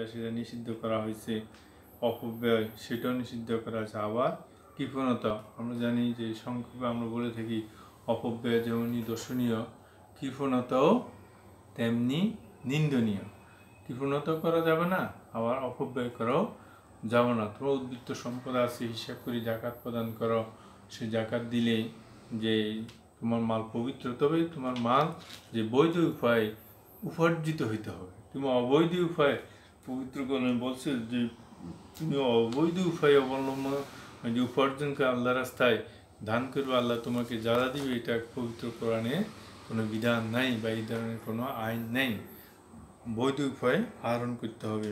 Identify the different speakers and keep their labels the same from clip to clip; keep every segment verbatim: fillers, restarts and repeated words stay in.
Speaker 1: সেটা নিষিদ্ধ করা হয়েছে, অপব্যয় সেটাও নিষিদ্ধ করা আছে। আবার কৃপণতা, আমরা জানি যে সংক্ষেপে আমরা বলে থাকি অপব্যয় যেমনই দর্শনীয়, কৃপণতাও তেমনি নিন্দনীয়। কৃপণতা করা যাবে না, আবার অপব্যয় করাও যাবে না। তোমার উদ্বৃত্ত সম্পদ আছে, হিসাব করে জাকাত প্রদান করো, সে জাকাত দিলে যে তোমার মাল পবিত্র, তবে তোমার মাল যে বৈধ উপায়ে উপার্জিত হইতে হবে। তুমি অবৈধ উপায়ে পবিত্র করলে বলছে যে তুমি অবৈধ উপায়ে অবলম্বন যে উপার্জন করে আল্লাহ রাস্তায় দান করবে, আল্লাহ তোমাকে যারা দিবে, এটা পবিত্র কোরআনে কোনো বিধান নাই বা এই ধরনের কোনো আইন নেই। বৈধ উপায়ে আহরণ করতে হবে।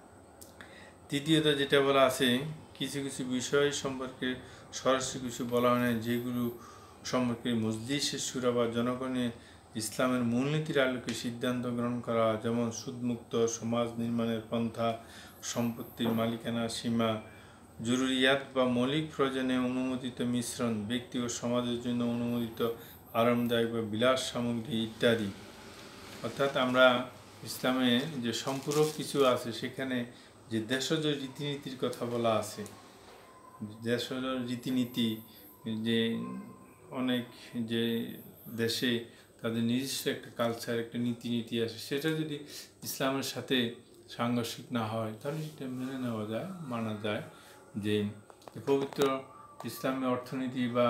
Speaker 1: তৃতীয়ত যেটা বলা আছে, কিছু কিছু বিষয় সম্পর্কে সরাসরি কিছু বলা হয় না, যেগুলো সম্পর্কে মজলিসের শুরা বা জনগণের ইসলামের মূলনীতির আলোকে সিদ্ধান্ত গ্রহণ করা, যেমন সুদমুক্ত সমাজ নির্মাণের পন্থা, সম্পত্তির মালিকানা সীমা, জরুরিয়াত বা মৌলিক প্রয়োজনে অনুমোদিত মিশ্রণ, ব্যক্তি ও সমাজের জন্য অনুমোদিত আরামদায়ক বা বিলাস সামগ্রী ইত্যাদি। অর্থাৎ আমরা ইসলামে যে সম্পূরক কিছু আছে, সেখানে যে দেশজ রীতিনীতির কথা বলা আছে, দেশজ রীতিনীতি, যে অনেক যে দেশে তাদের নিজস্ব একটা কালচার, একটা নীতিনীতি আছে, সেটা যদি ইসলামের সাথে সাংঘর্ষিক না হয় তাহলে সেটা মেনে নেওয়া যায়, মানা যায়। যে পবিত্র ইসলামী অর্থনীতি বা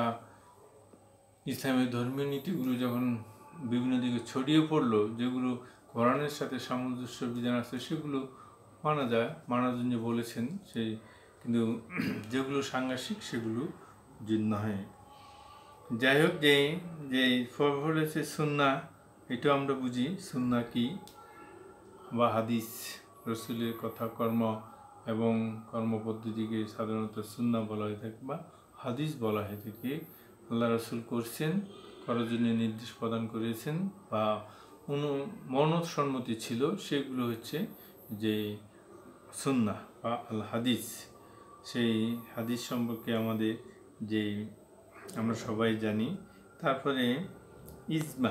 Speaker 1: ইসলামের ধর্মীয় নীতিগুলো যখন বিভিন্ন দিকে ছড়িয়ে পড়লো, যেগুলো কোরআনের সাথে সামঞ্জস্য বিধান আছে, সেগুলো মানা যায়, মানার জন্য বলেছেন সেই, কিন্তু যেগুলো সাংঘর্ষিক সেগুলো যে নয়। যাই হোক, যে যে বলেছে সুন্না, এটাও আমরা বুঝি সুন্না কি বা হাদিস, রসুলের কথা, কর্ম এবং কর্মপদ্ধতিকে সাধারণত সুন্না বলা হয়ে থাকে বা হাদিস বলা হয়ে থাকে। আল্লাহ রসুল করছেন, করার জন্য নির্দেশ প্রদান করেছেন বা অনু মনদ সম্মতি ছিল, সেগুলো হচ্ছে যে সুন্না বা আল হাদিস। সেই হাদিস সম্পর্কে আমাদের যে আমরা সবাই জানি। তারপরে ইজমা,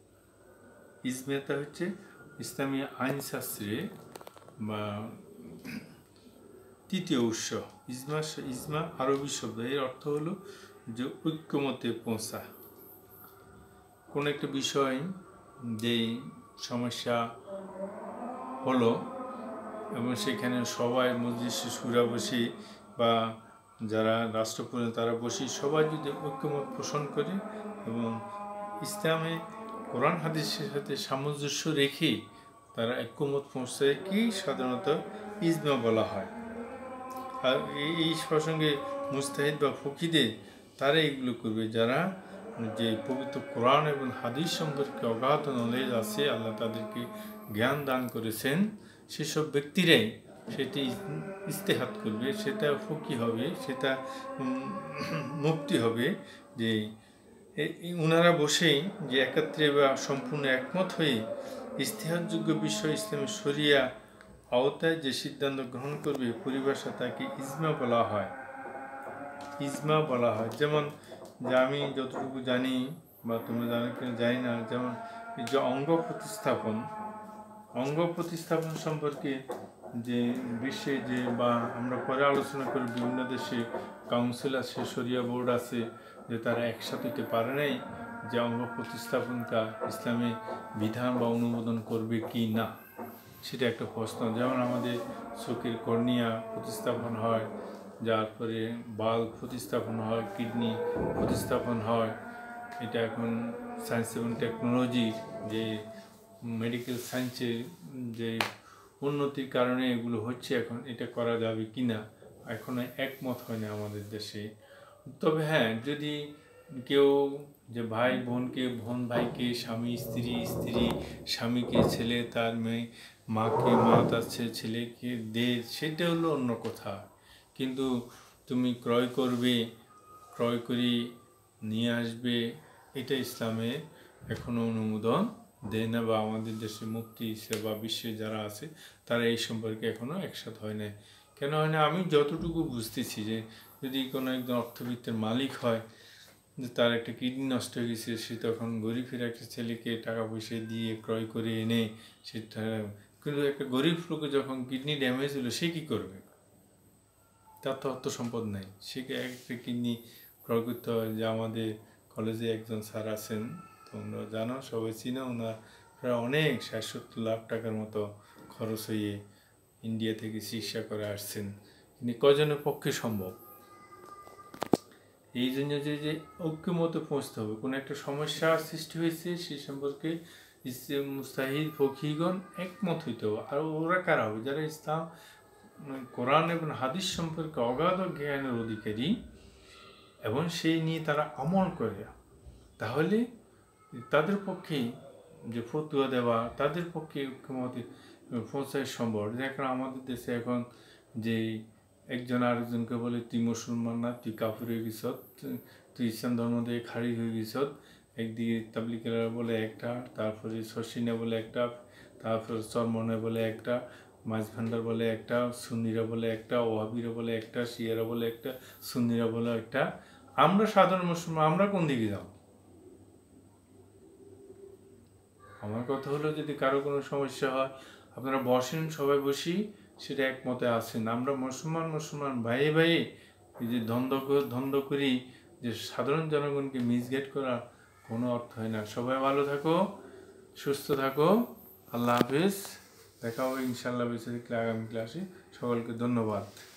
Speaker 1: ইজমাটা হচ্ছে ইসলামী আইনশাস্ত্রে বা তৃতীয় উৎস। ইজমা ইজমা আরবি শব্দ, এর অর্থ হলো যে ঐক্যমতে পৌঁছা। কোনো একটা বিষয় যেই সমস্যা হলো এবং সেখানে সবাই মজলিসে শুরা বসে বা যারা রাষ্ট্রপ্রধান তারা বসে সবাই যদি ঐক্যমত পোষণ করে এবং ইসলামে কোরআন হাদিসের সাথে সামঞ্জস্য রেখে তারা ঐক্যমত পৌঁছায়, কি সাধারণত ইজমা বলা হয়। আর এই প্রসঙ্গে মুস্তাহিদ বা ফকিদের তারা এগুলো করবে যারা যে পবিত্র কোরআন এবং হাদিস সম্পর্কে অগাধ নলেজ আছে, আল্লাহ তাদেরকে জ্ঞান দান করেছেন, সেসব ব্যক্তিরাই সেটি ইস্তেহাত করবে, সেটা ফকি হবে, সেটা মুফতি হবে। যে ওনারা বসেই যে একাত্রে বা সম্পূর্ণ একমত হয়ে ইস্তেহাতযোগ্য বিষয় ইসলামের শরিয়া আওতায় যে সিদ্ধান্ত গ্রহণ করবে, পরিভাষা তাকে ইজমা বলা হয়, ইজমা বলা হয়। যেমন যে আমি যতটুকু জানি বা তোমরা জানো কিনা জানি না, যেমন এই যে অঙ্গ প্রতিস্থাপন, অঙ্গ প্রতিস্থাপন সম্পর্কে যে বিশ্বে যে বা আমরা পরে আলোচনা করি, বিভিন্ন দেশে কাউন্সিল আছে, শরিয়া বোর্ড আছে, যে তারা একসাথে হতে পারে নাই যে অঙ্গ প্রতিস্থাপনটা ইসলামী বিধান বা অনুমোদন করবে কি না, সেটা একটা প্রশ্ন। যেমন আমাদের চোখের কর্নিয়া প্রতিস্থাপন হয়, যার পরে বাল্ব প্রতিস্থাপন হয়, কিডনি প্রতিস্থাপন হয়। এটা এখন সায়েন্স এবং টেকনোলজির যে মেডিকেল সায়েন্সের যে উন্নতির কারণে এগুলো হচ্ছে, এখন এটা করা যাবে কি না এখনো একমত হয় না আমাদের দেশে। তবে হ্যাঁ, যদি কেউ যে ভাই বোনকে, বোন ভাইকে, স্বামী স্ত্রী, স্ত্রী স্বামীকে, ছেলে তার মেয়ে মাকে, মা তার ছেলেকে দে, সেটা হলো অন্য কথা। কিন্তু তুমি ক্রয় করবে, ক্রয় করে নিয়ে আসবে, এটা ইসলামে এখনও অনুমোদন দেয় না, বা আমাদের দেশে মুফতি বা বিশ্বে যারা আছে তারা এই সম্পর্কে এখনও একসাথ হয় না। কেন হয় না? আমি যতটুকু বুঝতেছি যে যদি কোনো একজন অর্থবিত্তের মালিক হয়, যে তার একটা কিডনি নষ্ট হয়ে গেছে, সে তখন গরিবের একটা ছেলেকে টাকা পয়সা দিয়ে ক্রয় করে এনে সেটা কিন্তু একটা গরিব লোকে যখন কিডনি ড্যামেজ হলো সে কী করবে? তার তো অর্থ সম্পদ নাই, সে একটা কিডনি ক্রয় করতে হয়। যে আমাদের কলেজে একজন স্যার আছেন, তোমরা জানো, সবাই চিনো, ওনার প্রায় অনেক ষাট সত্তর লাখ টাকার মতো খরচ হয়ে ইন্ডিয়া থেকে চিকিৎসা করে আসছেন। কিন্তু কজনের পক্ষে সম্ভব? এই জন্য যে যে ঐক্যমতে পৌঁছতে হবে। কোনো একটা সমস্যা সৃষ্টি হয়েছে সে সম্পর্কে মুস্তাহিদ ফকিগণ একমত হইতে হবে। আর ওরা কারা হবে? যারা ইসলাম কোরআন এবং হাদিস সম্পর্কে অগাধ জ্ঞানের অধিকারী এবং সেই নিয়ে তারা আমল করে, তাহলে তাদের পক্ষেই যে ফতুয়া দেওয়া, তাদের পক্ষে ঐক্যমতে পৌঁছায় সম্ভব। দেখেন আমাদের দেশে এখন যে একজন আরেকজনকে বলে তুই মুসলমান না, তুই কাফির হয়ে গেছ, তুই ইসলাম ধর্ম থেকে খারিজ হয়ে গেছ। একদিকে তাবলিগেরা বলে একটা, তারপরে শশিনা বলে একটা, তারপরে চরমনে বলে একটা, মাঝ ভান্ডার বলে একটা, সুন্নিরা বলে একটা, ওয়াহাবিরা বলে একটা, শিয়ারা বলে একটা, সুন্নিরা বলে একটা। আমরা সাধারণ মুসলমান, আমরা কোন দিকে যাব? আমার কথা হলো, যদি কারো কোনো সমস্যা হয় আপনারা বসেন, সবাই বসি, সেটা একমতে আছেন। আমরা মুসলমান মুসলমান ভাই ভাই এই যে দ্বন্দ্ব দ্বন্দ্ব করি, যে সাধারণ জনগণকে মিসগাইড করা কোনো অর্থ হয় না। সবাই ভালো থাকো, সুস্থ থাকো, আল্লাহ হাফিজ। দেখা হবে ইনশাআল্লাহ বেঁচে থাকলে আগামী ক্লাসে। সকলকে ধন্যবাদ।